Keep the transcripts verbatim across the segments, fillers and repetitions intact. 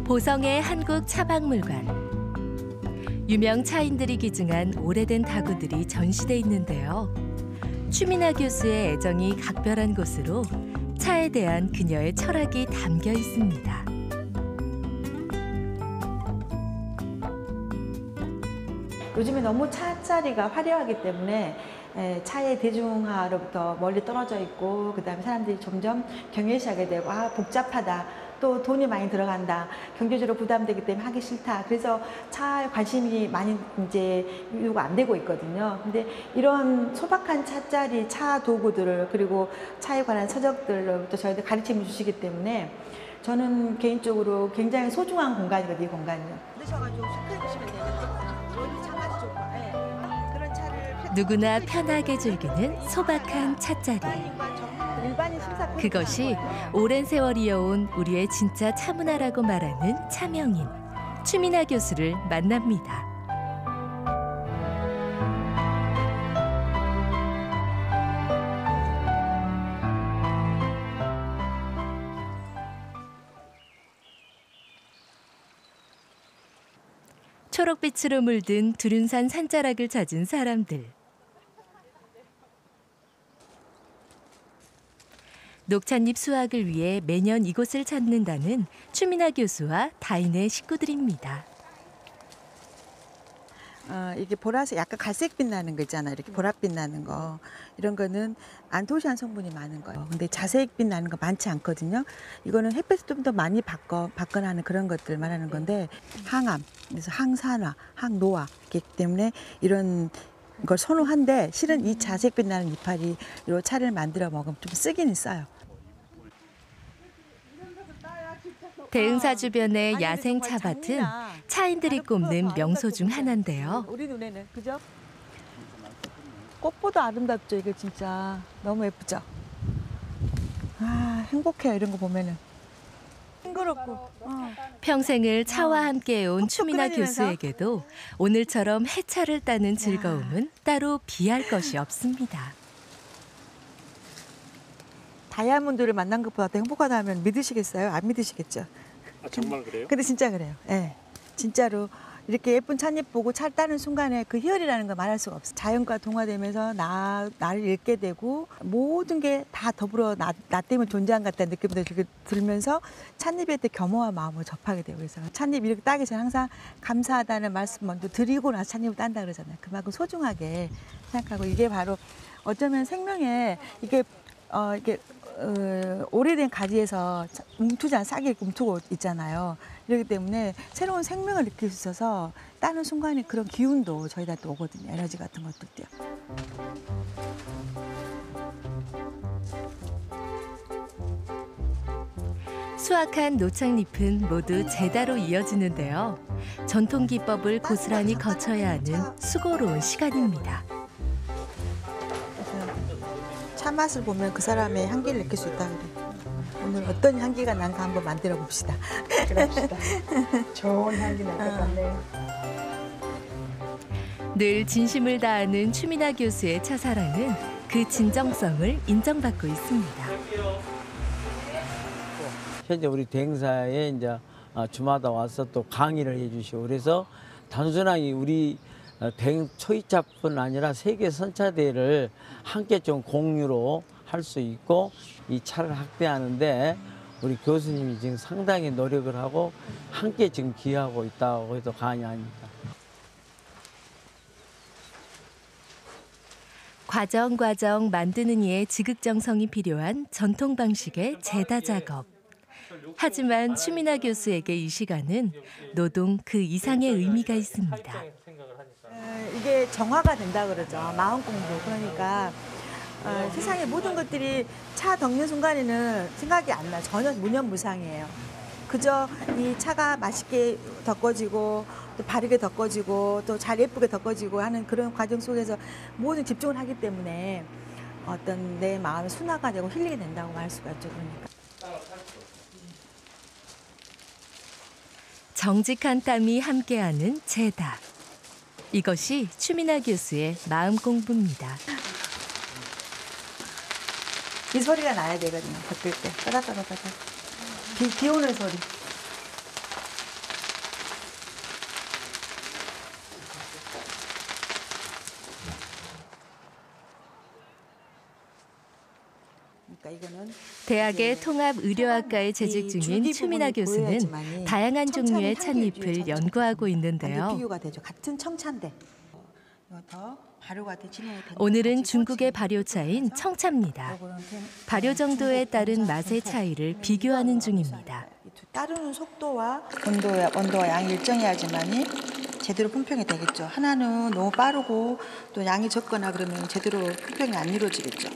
보성의 한국 차박물관. 유명 차인들이 기증한 오래된 가구들이 전시돼 있는데요. 추미나 교수의 애정이 각별한 곳으로 차에 대한 그녀의 철학이 담겨 있습니다. 요즘에 너무 차자리가 화려하기 때문에 차의 대중화로부터 멀리 떨어져 있고, 그다음에 사람들이 점점 경외시하게 되고, 아 복잡하다, 또 돈이 많이 들어간다, 경제적으로 부담되기 때문에 하기 싫다. 그래서 차에 관심이 많이 이제 유도가 안 되고 있거든요. 근데 이런 소박한 차자리, 차 도구들을, 그리고 차에 관한 서적들로부터 저희들 가르침을 주시기 때문에 저는 개인적으로 굉장히 소중한 공간이거든요, 이 공간이요. 드셔가지고 체크해 주시면 되거든요. 누구나 편하게 즐기는 소박한 찻자리. 그것이 오랜 세월 이어온 우리의 진짜 차문화라고 말하는 차명인 추미나 교수를 만납니다. 초록빛으로 물든 두륜산 산자락을 찾은 사람들. 녹찻잎 수확을 위해 매년 이곳을 찾는다는 추미나 교수와 다인의 식구들입니다. 어, 이게 보라색, 약간 갈색빛 나는 거 있잖아요. 이렇게 보랏빛 나는 거. 이런 거는 안토시안 성분이 많은 거예요. 근데 자색빛 나는 거 많지 않거든요. 이거는 햇빛을 좀 더 많이 바꿔, 바꿔나는 그런 것들 말하는 건데, 항암, 그래서 항산화, 항노화이기 때문에 이런 걸 선호한데, 실은 이 자색빛 나는 이파리 이 차를 만들어 먹으면 좀 쓰기는 써요. 대흥사 주변의 야생 차밭은 차인들이 꼽는 명소 중 하나인데요. 우리 눈에는, 그죠? 꽃보다 아름답죠, 이게 진짜. 너무 예쁘죠? 아, 행복해요, 이런 거 보면은. 싱그럽고. 어. 평생을 차와 함께해온 추미나 교수에게도 오늘처럼 해차를 따는 즐거움은 따로 비할 것이 없습니다. 다이아몬드를 만난 것보다 더 행복하다면 믿으시겠어요? 안 믿으시겠죠? 아, 정말 그래요? 근데 진짜 그래요. 예. 네. 진짜로 이렇게 예쁜 찻잎 보고 차를 따는 순간에 그 희열이라는 걸 말할 수가 없어요. 자연과 동화되면서 나, 나를 읽게 되고, 모든 게 다 더불어 나, 나 때문에 존재한 것 같다는 느낌도 들면서 찻잎에 대해 겸허한 마음을 접하게 되고, 그래서 찻잎 이렇게 따기 전에 항상 감사하다는 말씀 먼저 드리고 나서 찻잎을 딴다 그러잖아요. 그만큼 소중하게 생각하고, 이게 바로 어쩌면 생명에 이게 어, 이게 어, 오래된 가지에서 움트지 싹이 움트고 있잖아요. 이렇기 때문에 새로운 생명을 느낄 수 있어서 따는 순간에 그런 기운도 저희한테 오거든요. 에너지 같은 것들도요. 수확한 노창잎은 모두 제다로 이어지는데요. 전통 기법을 고스란히 거쳐야 하는 수고로운 시간입니다. 차 맛을 보면 그 사람의 향기를 느낄 수 있다 그래. 오늘 어떤 향기가 난가 한번 만들어 봅시다. 그럽시다. 좋은 향기 날 것 같네요. 늘 진심을 다하는 추미나 교수의 차사랑은 그 진정성을 인정받고 있습니다. 현재 우리 대행사에 이제 주마다 와서 또 강의를 해주시고, 그래서 단순하게 우리 대행 초이차뿐 아니라 세계 선차대회를 함께 좀 공유로 할 수 있고, 이 차를 확대하는데 우리 교수님이 지금 상당히 노력을 하고 함께 지금 기여하고 있다고 해도 과언이 아닙니다. 과정 과정 만드는 이의 지극정성이 필요한 전통 방식의 제다 작업. 하지만 추미나 교수에게 이 시간은 노동 그 이상의 의미가 있습니다. 이게 정화가 된다 그러죠. 마음 공부. 그러니까 어, 세상의 모든 것들이 차 덮는 순간에는 생각이 안 나. 전혀 무념무상이에요. 그저 이 차가 맛있게 덮어지고 또 바르게 덮어지고 또 잘 예쁘게 덮어지고 하는 그런 과정 속에서 모든 집중을 하기 때문에 어떤 내 마음이 순화가 되고 힐링이 된다고 말할 수가 있죠. 그러니까. 정직한 땀이 함께하는 제다. 이것이 추미나 교수의 마음 공부입니다. 이 소리가 나야 되거든요. 덮을 때. 따다따다따다. 비, 비 오는 소리. 이거는 대학의 통합의료학과에 재직 이 중인 줄기 추미나 부분이 교수는 보여야지만이 다양한 청차는 종류의 향기를 찻잎을 주죠, 연구하고 완전 있는데요. 비교가 되죠. 같은 청차인데 이거 더 발효가 돼 진행이 되는 오늘은 가지고 중국의 지금 발효차인 해서 청차입니다. 요거는 된- 발효 어, 정도에 중국 따른 본사 맛의 본사. 차이를 그러면 비교하는 이거 중입니다. 이 두- 따르는 속도와 온도와 온도와 양이 일정해야지만이 제대로 품평이 되겠죠. 하나는 너무 빠르고 또 양이 적거나 그러면 제대로 품평이 안 이루어지겠죠.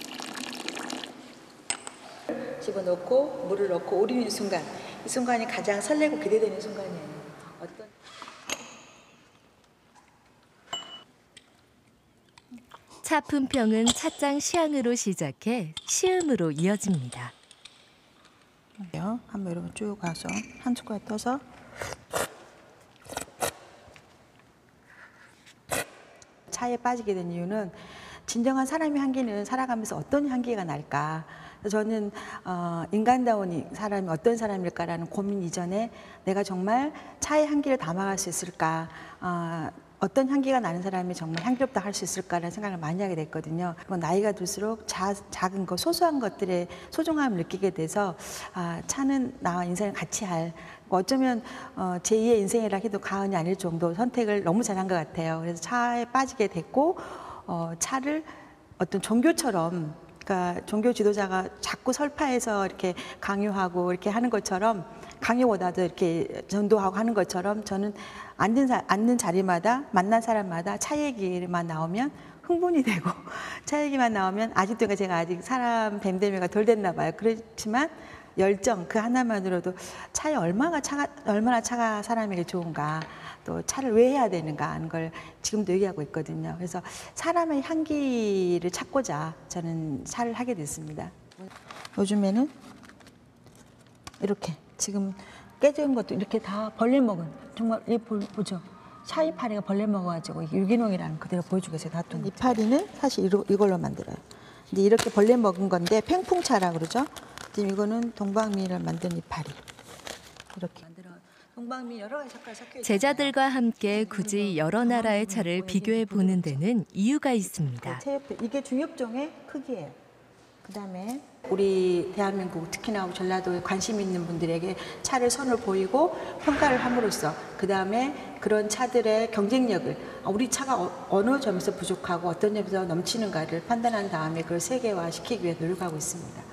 집어넣고 물을 넣고 우리는 순간, 이 순간이 가장 설레고 기대되는 순간이에요. 어떤 차 품평은 찻장 시향으로 시작해 시음으로 이어집니다. 한번 이렇게 쭉 가서 한 숟갈 떠서 차에 빠지게 된 이유는 진정한 사람의 향기는 살아가면서 어떤 향기가 날까. 그래서 저는 어, 인간다운 사람이 어떤 사람일까라는 고민 이전에 내가 정말 차의 향기를 담아갈 수 있을까. 어, 어떤 향기가 나는 사람이 정말 향기롭다 할 수 있을까라는 생각을 많이 하게 됐거든요. 그리고 나이가 들수록 자, 작은 것, 소소한 것들의 소중함을 느끼게 돼서 아, 차는 나와 인생을 같이 할 어쩌면 어, 제이의 인생이라 해도 과언이 아닐 정도 선택을 너무 잘한 것 같아요. 그래서 차에 빠지게 됐고 어, 차를 어떤 종교처럼 그러니까 종교 지도자가 자꾸 설파해서 이렇게 강요하고 이렇게 하는 것처럼 강요보다도 이렇게 전도하고 하는 것처럼 저는 앉는, 사, 앉는 자리마다 만난 사람마다 차 얘기만 나오면 흥분이 되고 차 얘기만 나오면 아직도 제가 아직 사람 뱀대미가 덜 됐나 봐요. 그렇지만 열정 그 하나만으로도 차에 얼마나 차가 얼마나 차가 사람에게 좋은가 또 차를 왜 해야 되는가 하는 걸 지금도 얘기하고 있거든요. 그래서 사람의 향기를 찾고자 저는 차를 하게 됐습니다. 요즘에는 이렇게 지금 깨진 것도 이렇게 다 벌레 먹은 정말 이 보, 보죠. 차 이파리가 벌레 먹어가지고 유기농이라는 그대로 보여주겠어요. 놔둔 이파리는 사실 이로, 이걸로 만들어요. 근데 이렇게 벌레 먹은 건데 팽풍차라 그러죠. 지금 이거는 동방미를 만든 이파리 이렇게 만들어. 동방미 여러 가지 색깔 섞여 있어요. 제자들과 함께 굳이 여러 나라의 차를 비교해 보는 데는 이유가 네, 있습니다. 체육회 이게 중엽종의 크기예요. 그다음에 우리 대한민국 특히나 전라도에 관심 있는 분들에게 차를 선을 보이고 평가를 함으로써 그다음에 그런 차들의 경쟁력을 우리 차가 어느 점에서 부족하고 어떤 점에서 넘치는가를 판단한 다음에 그걸 세계화시키기 위해 노력하고 있습니다.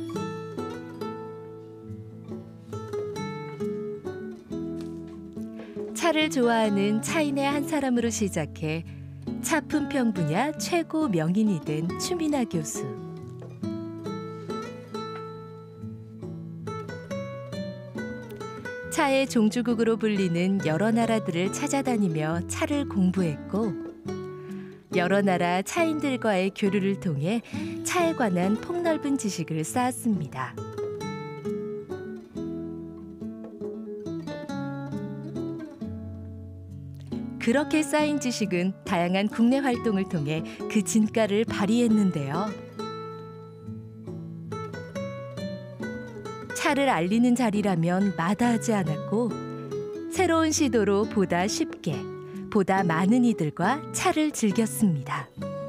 차를 좋아하는 차인의 한 사람으로 시작해 차 품평 분야 최고 명인이 된 추미나 교수. 차의 종주국으로 불리는 여러 나라들을 찾아다니며 차를 공부했고 여러 나라 차인들과의 교류를 통해 차에 관한 폭넓은 지식을 쌓았습니다. 그렇게 쌓인 지식은 다양한 국내 활동을 통해 그 진가를 발휘했는데요. 차를 알리는 자리라면 마다하지 않았고 새로운 시도로 보다 쉽게, 보다 많은 이들과 차를 즐겼습니다.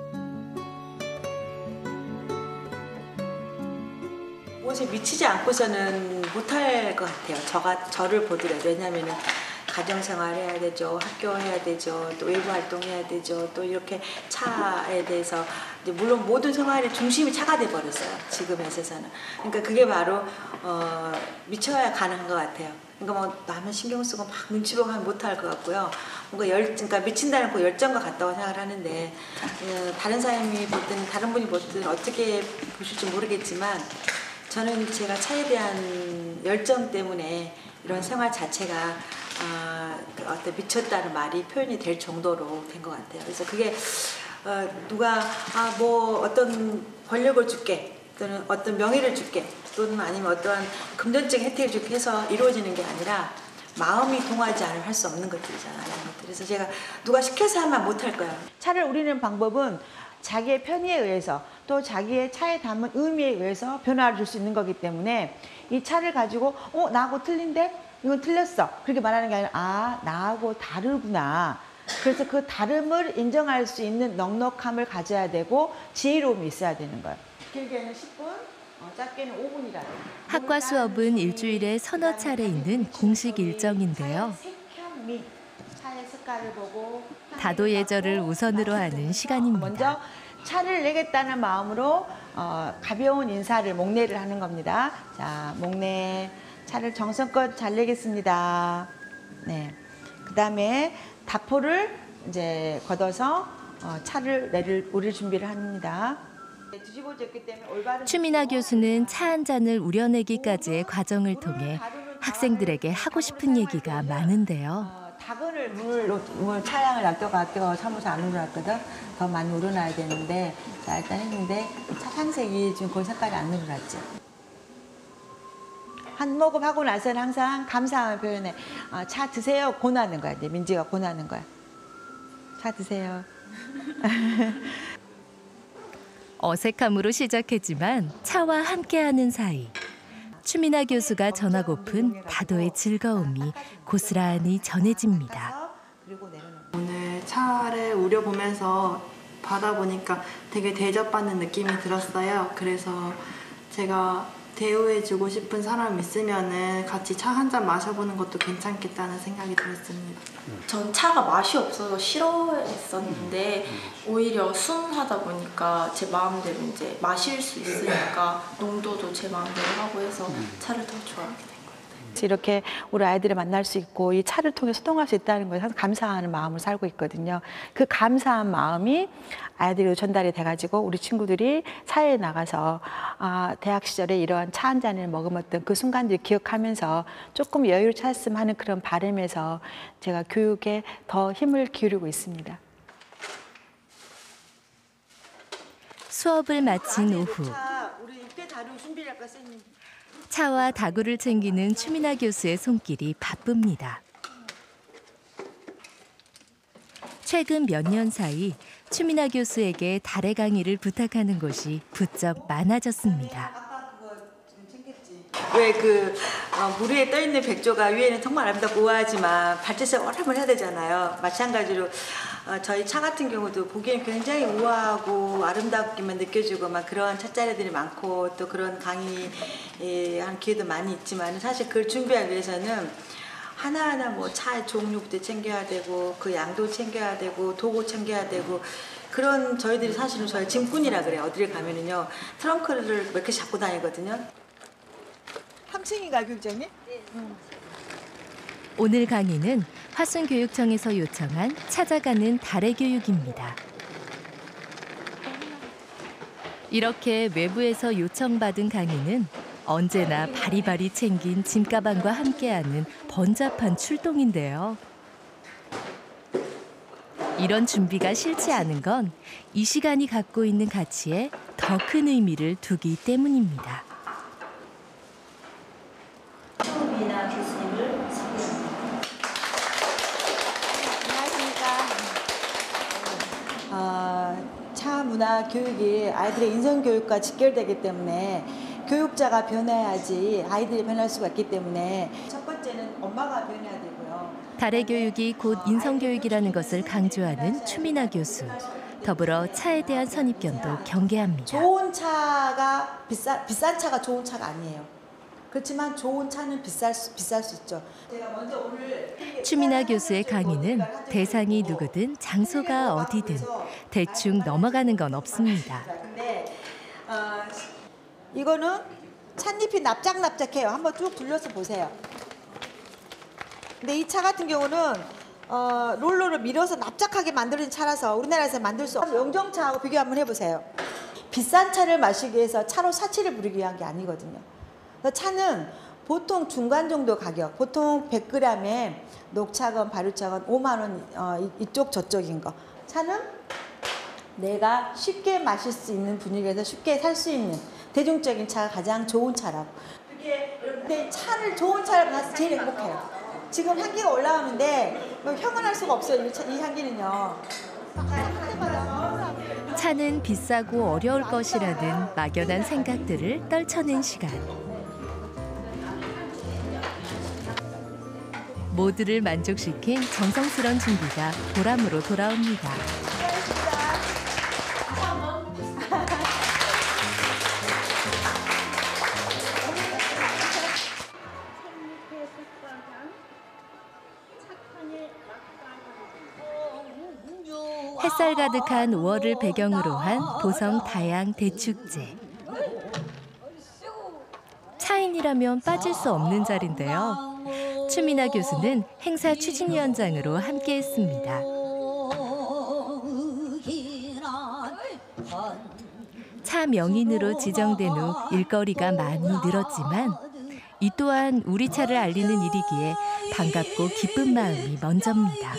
무엇에 미치지 않고서는 못할 것 같아요. 저가 저를 보더라도. 왜냐하면 가정생활 해야 되죠, 학교 해야 되죠, 또 외부 활동해야 되죠, 또 이렇게 차에 대해서 이제 물론 모든 생활의 중심이 차가 돼 버렸어요. 지금의 세상은. 그러니까 그게 바로 어, 미쳐야 가능한 것 같아요. 그러니까 뭐 남의 신경 쓰고 막 눈치 보고 하면 못할 것 같고요. 뭔가 열, 그러니까 미친다는 그 열정과 같다고 생각을 하는데 어, 다른 사람이 보든 다른 분이 보든 어떻게 보실지 모르겠지만 저는 제가 차에 대한 열정 때문에 이런 생활 자체가 아, 그 어떤 미쳤다는 말이 표현이 될 정도로 된 것 같아요. 그래서 그게 어, 누가 아, 뭐 어떤 권력을 줄게 또는 어떤 명예를 줄게 또는 아니면 어떠한 금전적인 혜택을 줄게 해서 이루어지는 게 아니라 마음이 통하지 않으면 할 수 없는 것들이잖아요. 그래서 제가 누가 시켜서 하면 못할 거예요. 차를 우리는 방법은 자기의 편의에 의해서 또 자기의 차에 담은 의미에 의해서 변화를 줄 수 있는 거기 때문에 이 차를 가지고 어 나하고 틀린데? 이건 틀렸어. 그렇게 말하는 게 아니라 아 나하고 다르구나. 그래서 그 다름을 인정할 수 있는 넉넉함을 가져야 되고 지혜로움이 있어야 되는 거예요. 길게는 십 분, 어, 짧게는 오 분이라도. 학과 수업은 일주일에 서너 차례 있는 공식 일정인데요. 색현미, 차의 색깔을 보고 다도 예절을 우선으로 하는 시간입니다. 먼저 차를 내겠다는 마음으로 어, 가벼운 인사를 목례를 하는 겁니다. 자, 목례 차를 정성껏 잘 내겠습니다. 네. 그다음에 다포를 이제 걷어서 어, 차를 내릴 우릴 준비를 합니다. 뒤집어졌기 때문에 올바른 추미나 교수는 차 한 잔을 우려내기까지의 과정을 통해 학생들에게 하고 싶은 얘기가 많은데요. 어, 다근을 물, 물 차량을 아껴가 아껴가 사무소 안 우러났거든. 더 많이 우러나야 되는데 자 일단 했는데 차 상색이 지금 그 색깔이 안 우러났죠. 한 모금 하고 나서는 항상 감사함을 표현해. 어, 차 드세요. 권하는 거야. 이제 민지가 권하는 거야. 차 드세요. 어색함으로 시작했지만 차와 함께하는 사이 추미나 교수가 전하고픈 다도의 즐거움이 고스란히 전해집니다. 그리고 내려놓는 오늘 차를 우려보면서 받아보니까 되게 대접받는 느낌이 들었어요. 그래서 제가 대우해주고 싶은 사람 있으면은 같이 차 한 잔 마셔보는 것도 괜찮겠다는 생각이 들었습니다. 전 차가 맛이 없어서 싫어했었는데 오히려 순하다 보니까 제 마음대로 이제 마실 수 있으니까 농도도 제 마음대로 하고 해서 차를 더 좋아하게 된 거예요. 이렇게 우리 아이들을 만날 수 있고 이 차를 통해 소통할 수 있다는 것에 항상 감사하는 마음으로 살고 있거든요. 그 감사한 마음이 아이들에게 전달이 돼가지고 우리 친구들이 사회에 나가서 아, 대학 시절에 이러한 차 한 잔을 머금었던 그 순간들을 기억하면서 조금 여유를 찾았으면 하는 그런 바람에서 제가 교육에 더 힘을 기울이고 있습니다. 수업을 마친 오후 우리 이때 다룰 준비를 할까 쌤님? 차와 다구를 챙기는 추미나 교수의 손길이 바쁩니다. 최근 몇 년 사이 추미나 교수에게 달의 강의를 부탁하는 곳이 부쩍 많아졌습니다. 왜 그 어, 물 위에 떠 있는 백조가 위에는 정말 아름답고 우아하지만 발전체 오락을 해야 되잖아요. 마찬가지로 어, 저희 차 같은 경우도 보기에는 굉장히 우아하고 아름답게만 느껴지고 막 그런 찻자리들이 많고 또 그런 강의한 기회도 많이 있지만 사실 그걸 준비하기 위해서는 하나하나 뭐 차의 종류부터 챙겨야 되고 그 양도 챙겨야 되고 도구 챙겨야 되고 그런 저희들이 사실은 저희 짐꾼이라 그래요. 어디를 가면은요 트렁크를 몇 개 잡고 다니거든요. 삼 층인가요, 교육장님? 네. 음. 오늘 강의는 화순교육청에서 요청한 찾아가는 달의 교육입니다. 이렇게 외부에서 요청받은 강의는 언제나 바리바리 챙긴 짐가방과 함께하는 번잡한 출동인데요. 이런 준비가 싫지 않은 건 이 시간이 갖고 있는 가치에 더 큰 의미를 두기 때문입니다. 추미나 교수님을 소개합니다. 안녕하십니까. 어, 차 문화 교육이 아이들의 인성 교육과 직결되기 때문에 교육자가 변해야지 아이들이 변할 수가 있기 때문에 첫 번째는 엄마가 변해야 되고요. 달의 교육이 곧 인성교육이라는 것을 강조하는 추미나 교수. 더불어 차에 대한 선입견도 경계합니다. 좋은 차가 비싸, 비싼 차가 좋은 차가 아니에요. 그렇지만 좋은 차는 비쌀 수, 비쌀 수 있죠. 제가 먼저 오늘 추미나 교수의 강의는 대상이 누구든 장소가 어디든 대충 넘어가는 건 없습니다. 근데 어, 이거는 찻잎이 납작납작해요. 한번 쭉 둘러서 보세요. 근데 이 차 같은 경우는 어, 롤러를 밀어서 납작하게 만들어진 차라서 우리나라에서 만들 수 없어요. 영정차하고 비교 한번 해보세요. 비싼 차를 마시기 위해서 차로 사치를 부리기 위한 게 아니거든요. 차는 보통 중간 정도 가격, 보통 백 그램에 녹차건 발효차건 오만 원 어, 이쪽 저쪽인 거. 차는 내가 쉽게 마실 수 있는 분위기에서 쉽게 살 수 있는 대중적인 차가 가장 좋은 차라고. 그게 여러분들 차를 좋은 차를 마셔서 제일 행복해요. 지금 향기가 올라오는데 형언할 수가 없어요. 이, 차, 이 향기는요. 차는 비싸고 어려울 것이라는 막연한 생각들을 떨쳐낸 시간. 모두를 만족시킨 정성스런 준비가 보람으로 돌아옵니다. 햇살 가득한 오월을 배경으로 한 보성 다양 대축제. 차인이라면 빠질 수 없는 자리인데요. 추미나 교수는 행사 추진위원장으로 함께했습니다. 차 명인으로 지정된 후 일거리가 많이 늘었지만 이 또한 우리 차를 알리는 일이기에 반갑고 기쁜 마음이 먼저입니다.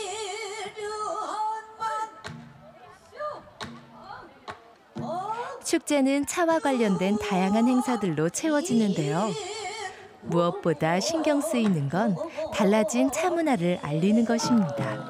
축제는 차와 관련된 다양한 행사들로 채워지는데요. 무엇보다 신경 쓰이는 건 달라진 차 문화를 알리는 것입니다.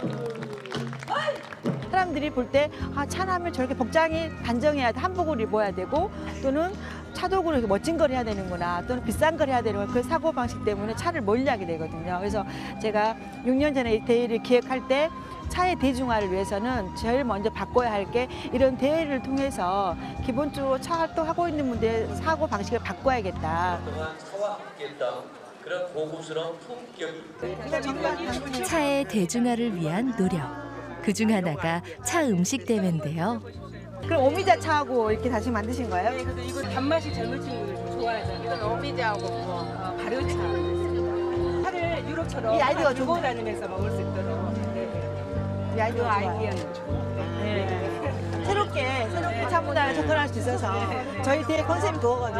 사람들이 볼 때 아, 차라면 저렇게 복장이 단정해야 돼. 한복을 입어야 되고 또는 차도구로 이렇게 멋진 걸 해야 되는구나 또는 비싼 걸 해야 되는구나 그 사고방식 때문에 차를 멀리하게 되거든요. 그래서 제가 육 년 전에 이 대회를 기획할 때 차의 대중화를 위해서는 제일 먼저 바꿔야 할 게 이런 대회를 통해서 기본적으로 차 활동하고 있는 분들의 사고 방식을 바꿔야겠다. 차와 함께했던 그런 고급스러운 품격이 차의 대중화를 위한 노력. 그중 하나가 차 음식 대회인데요. 그럼 오미자 차하고 이렇게 다시 만드신 거예요? 네, 근데 이거 단맛이 젊은 친구들 좋아하잖아요. 이건 오미자하고 어, 발효차. 차를 유럽처럼 이 아이디어가 들고 좋네. 다니면서 먹을 수 있도록. 네. 이 그 아이디어 좋아요. 아이디어는 좋아요. 네. 새롭게 새롭게 차 문화에 접근할 수 있어서 저희 대회 컨셉이 그거거든요.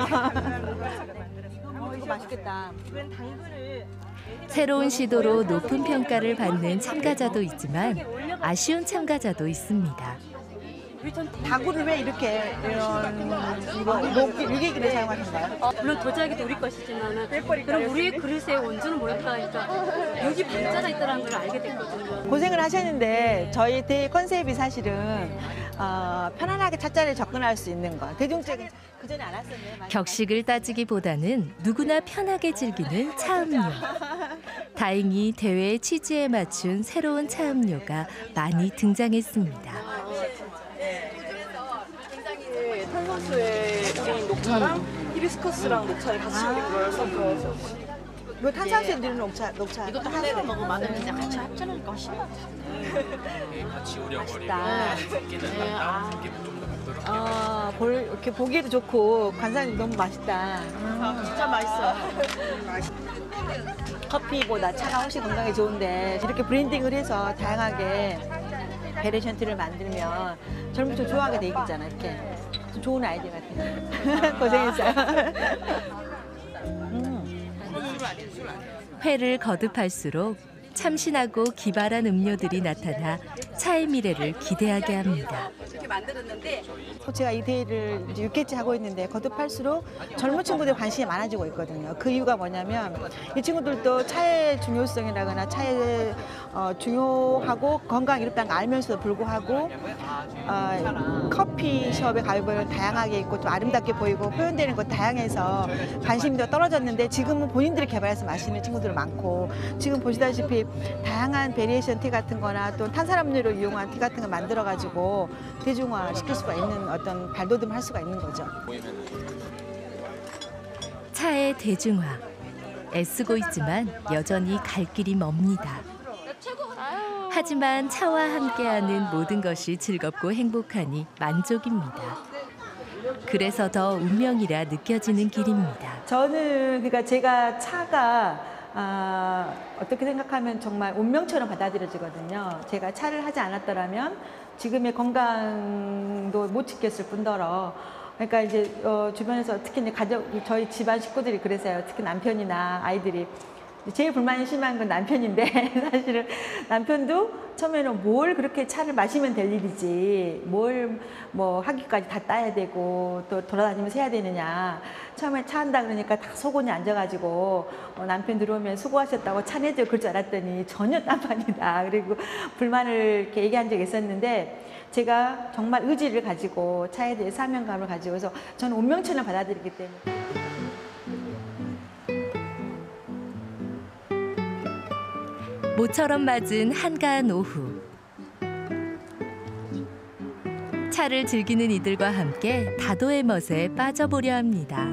어, 이거 맛있겠다. 이건 당근을 새로운 시도로 높은 평가를 받는 참가자도 있지만 아쉬운 참가자도 있습니다. 다구를 왜 이렇게 이런 이거 녹 유기기를 사용하신가요? 어, 물론 도자기도 우리 것이지만 그럼 우리의 그릇에 원주는 뭘까 하니까 여기 반자가 있다는 걸 알게 됐거든요. 고생을 하셨는데 저희 대회 컨셉이 사실은 어, 편안하게 찻자리에 접근할 수 있는 거. 대중적인 그 전에 안 왔었네요. 많이 격식을 따지기보다는 누구나 편하게 즐기는 차음료. 다행히 대회의 취지에 맞춘 새로운 차음료가 많이 등장했습니다. 탄산수에 우리 녹차랑 히비스커스랑 녹차를 같이 우린 걸 섞어서 이거 탄산수에 넣는 녹차, 녹차. 이것도 하나로 먹으면 맛없는데 같이 합쳐놓으니까 훨씬 맛있다. 어, 볼, 이렇게 보기에도 좋고 관상이 너무 맛있다. 진짜 맛있어요. 커피보다 차가 훨씬 건강에 좋은데 이렇게 브랜딩을 해서 다양하게 베리션트를 만들면 젊은 층 좋아하게 돼 있잖아. 이렇게 좀 좋은 아이디어 같아요. 고생했어요. 회를 거듭할수록 참신하고 기발한 음료들이 나타나 차의 미래를 기대하게 합니다. 제가 이 대회를 이제 육 개째 하고 있는데 거듭할수록 젊은 친구들 관심이 많아지고 있거든요. 그 이유가 뭐냐면 이 친구들도 차의 중요성이라거나 차의 어, 중요하고 건강 이롭다는 걸 알면서도 불구하고 어, 커피숍에 가보면 다양하게 있고 또 아름답게 보이고 표현되는 것 다양해서 관심이 더 떨어졌는데 지금은 본인들이 개발해서 마시는 친구들 많고 지금 보시다시피 다양한 베리에이션 티 같은 거나 또 탄산음료를 이용한 티 같은 거 만들어 가지고 대중화 시킬 수가 있는 어떤 발돋움을 할 수가 있는 거죠. 차의 대중화. 애쓰고 있지만 여전히 갈 길이 멉니다. 하지만 차와 함께하는 모든 것이 즐겁고 행복하니 만족입니다. 그래서 더 운명이라 느껴지는 길입니다. 저는 그러니까 제가 차가 아, 어떻게 생각하면 정말 운명처럼 받아들여지거든요. 제가 차를 하지 않았더라면 지금의 건강도 못 지켰을 뿐더러 그러니까 이제 어, 주변에서 특히 이제 가족 저희 집안 식구들이 그래서요. 특히 남편이나 아이들이 제일 불만이 심한 건 남편인데 사실은 남편도 처음에는 뭘 그렇게 차를 마시면 될 일이지 뭘 뭐 학위까지 다 따야 되고 또 돌아다니면서 해야 되느냐 처음에 차 한다 그러니까 다 속옷이 앉아가지고 어, 남편 들어오면 수고하셨다고 차 내줘 그럴 줄 알았더니 전혀 딴판이다 그리고 불만을 이렇게 얘기한 적이 있었는데 제가 정말 의지를 가지고 차에 대해 사명감을 가지고 해서 저는 운명처럼 받아들이기 때문에 모처럼 맞은 한가한 오후. 차를 즐기는 이들과 함께 다도의 멋에 빠져보려 합니다.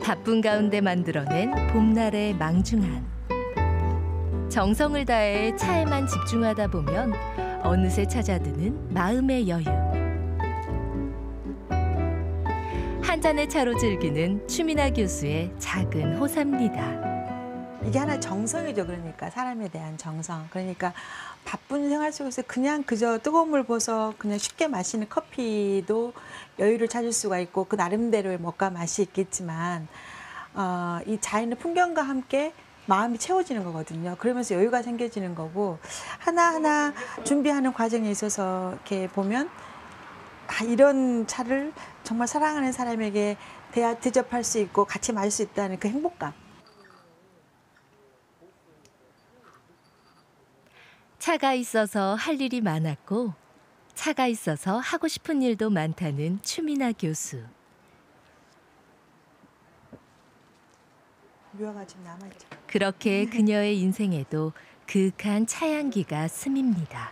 바쁜 가운데 만들어낸 봄날의 망중한. 정성을 다해 차에만 집중하다 보면 어느새 찾아드는 마음의 여유. 한 잔의 차로 즐기는 추미나 교수의 작은 호사입니다. 이게 하나의 정성이죠. 그러니까 사람에 대한 정성. 그러니까 바쁜 생활 속에서 그냥 그저 뜨거운 물 부어서 그냥 쉽게 마시는 커피도 여유를 찾을 수가 있고 그 나름대로의 먹과 맛이 있겠지만 어, 이 자연의 풍경과 함께 마음이 채워지는 거거든요. 그러면서 여유가 생겨지는 거고 하나하나 준비하는 과정에 있어서 이렇게 보면 아, 이런 차를 정말 사랑하는 사람에게 대하, 대접할 수 있고 같이 마실 수 있다는 그 행복감. 차가 있어서 할 일이 많았고 차가 있어서 하고 싶은 일도 많다는 추미나 교수. 묘화가 지금 남아있죠. 그렇게 그녀의 인생에도 그윽한 차향기가 스밉니다.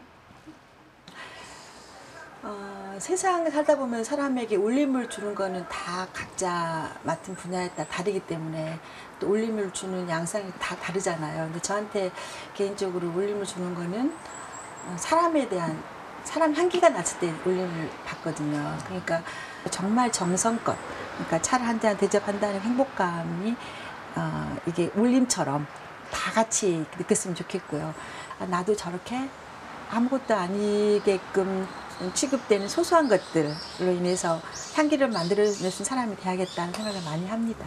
어, 세상에 살다 보면 사람에게 울림을 주는 거는 다 각자 맡은 분야에 따라 다르기 때문에 또 울림을 주는 양상이 다 다르잖아요. 근데 저한테 개인적으로 울림을 주는 거는 사람에 대한 사람 향기가 났을 때 울림을 받거든요. 그러니까 정말 정성껏 그러니까 차를 한 잔 대접한다는 행복감이 어, 이게 울림처럼 다 같이 느꼈으면 좋겠고요. 아, 나도 저렇게 아무것도 아니게끔 취급되는 소소한 것들로 인해서 향기를 만들어낼 수 있는 사람이 돼야겠다는 생각을 많이 합니다.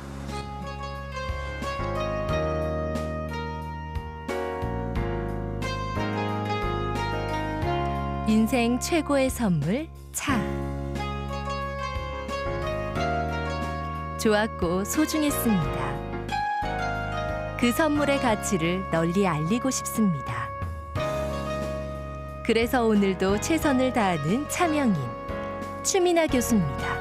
인생 최고의 선물, 차. 좋았고 소중했습니다. 그 선물의 가치를 널리 알리고 싶습니다. 그래서 오늘도 최선을 다하는 차명인 추미나 교수입니다.